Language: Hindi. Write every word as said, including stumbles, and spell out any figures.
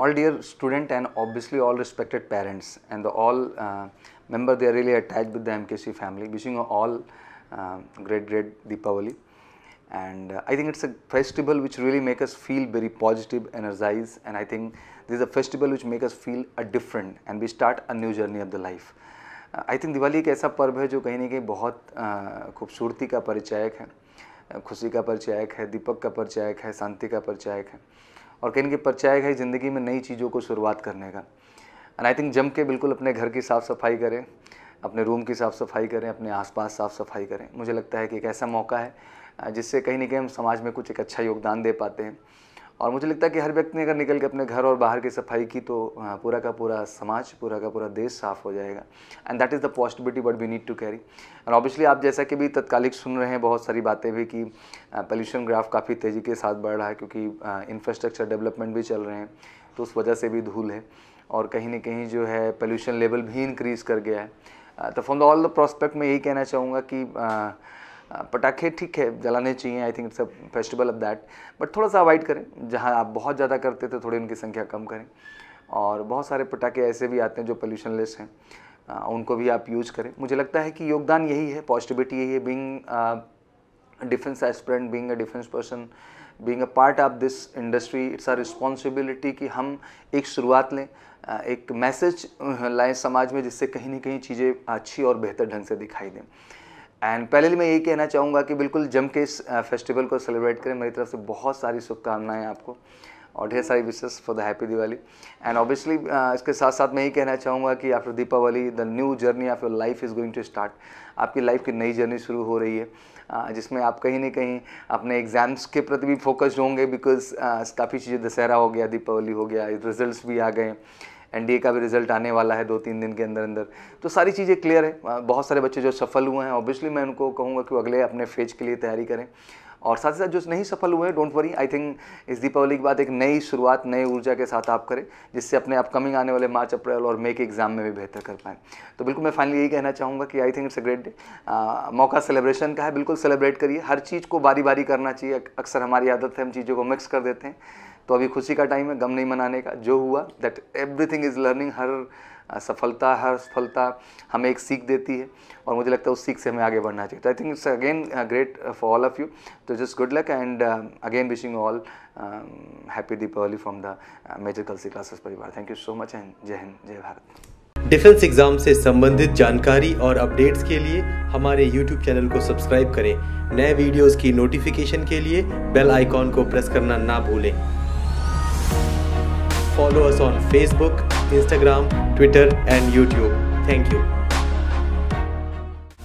all dear student and obviously all respected parents and the all uh, member, they are really attached with the M K C family. Wishing you all uh, great great Deepavali. And uh, I think it's a festival which really make us feel very positive, energized, and I think this is a festival which make us feel a different and we start a new journey of the life. uh, I think Diwali एक ऐसा पर्व है जो कहीं ना कहीं बहुत uh, खूबसूरती का परिचायक है, खुशी का परिचायक है, दीपक का परिचायक है, शांति का परिचायक है और कहीं के परिचायक है ज़िंदगी में नई चीज़ों को शुरुआत करने का। एंड आई थिंक जम के बिल्कुल अपने घर की साफ़ सफाई करें, अपने रूम की साफ़ सफाई करें, अपने आसपास साफ़ सफाई करें। मुझे लगता है कि एक ऐसा मौका है जिससे कहीं ना कहीं हम समाज में कुछ एक अच्छा योगदान दे पाते हैं और मुझे लगता है कि हर व्यक्ति ने अगर निकल के अपने घर और बाहर की सफाई की तो पूरा का पूरा समाज, पूरा का पूरा देश साफ़ हो जाएगा। And that is the possibility but we need to carry. And obviously आप जैसा कि भी तत्कालिक सुन रहे हैं बहुत सारी बातें भी कि पोल्यूशन ग्राफ काफ़ी तेज़ी के साथ बढ़ रहा है क्योंकि इंफ्रास्ट्रक्चर डेवलपमेंट भी चल रहे हैं, तो उस वजह से भी धूल है और कहीं ना कहीं जो है पोल्यूशन लेवल भी इंक्रीज़ कर गया है। तो from the all the prospect में यही कहना चाहूँगा कि पटाखे ठीक है जलाने चाहिए, I think it's a festival of that, but थोड़ा सा अवॉइड करें। जहाँ आप बहुत ज़्यादा करते थे थोड़ी उनकी संख्या कम करें और बहुत सारे पटाखे ऐसे भी आते हैं जो पोल्यूशन लेस हैं, उनको भी आप यूज करें। मुझे लगता है कि योगदान यही है, पॉजिटिविटी यही है। Being defence aspirant, being a defence person, being a part of this industry, it's our responsibility कि हम एक शुरुआत लें, एक मैसेज लाएं समाज में जिससे कहीं ना कहीं चीज़ें अच्छी और बेहतर ढंग से दिखाई दें। एंड पहले मैं यही कहना चाहूँगा कि बिल्कुल जम के इस फेस्टिवल को सेलिब्रेट करें। मेरी तरफ से बहुत सारी शुभकामनाएं आपको और ढेर सारी wishes for the happy Diwali. And obviously इसके साथ साथ मैं यही कहना चाहूँगा कि after Deepawali the new journey of your life is going to start. आपकी लाइफ की नई जर्नी शुरू हो रही है uh, जिसमें आप कहीं ना कहीं अपने एग्ज़ाम्स के प्रति भी फोकस्ड होंगे बिकॉज uh, काफ़ी चीज़ें, दशहरा हो गया, दीपावली हो गया, रिजल्ट्स भी आ गए, एनडीए का भी रिजल्ट आने वाला है दो तीन दिन के अंदर अंदर, तो सारी चीज़ें क्लियर है। बहुत सारे बच्चे जो सफल हुए हैं ऑब्वियसली मैं उनको कहूँगा कि वो अगले अपने फेज के लिए तैयारी करें और साथ ही साथ जो नहीं सफल हुए हैं डोंट वरी, आई थिंक इस दीपावली के बाद एक नई शुरुआत नई ऊर्जा के साथ आप करें जिससे अपने अपकमिंग आने वाले मार्च अप्रैल और मई के एग्जाम में भी बेहतर कर पाएँ। तो बिल्कुल मैं फाइनली यही कहना चाहूँगा कि I think it's a great day, मौका सेलिब्रेशन का है, बिल्कुल सेलिब्रेट करिए। हर चीज़ को बारी बारी करना चाहिए, अक्सर हमारी आदत है हम चीज़ों को मिक्स कर देते हैं। तो अभी खुशी का टाइम है, गम नहीं मनाने का। जो हुआ दैट एवरीथिंग इज़ लर्निंग, हर सफलता हर सफलता हमें एक सीख देती है और मुझे लगता है उस सीख से हमें आगे बढ़ना चाहिए। तो I think it's again great for all of you. तो just good luck and again wishing all happy Deepawali from the major Kalsi classes परिवार। Thank you so much and जय हिंद, जय भारत। डिफेंस एग्जाम से संबंधित जानकारी और अपडेट्स के लिए हमारे यूट्यूब चैनल को सब्सक्राइब करें। नए वीडियोस की नोटिफिकेशन के लिए बेल आइकॉन को प्रेस करना ना भूलें। Follow us on Facebook, Instagram, Twitter and YouTube. Thank you.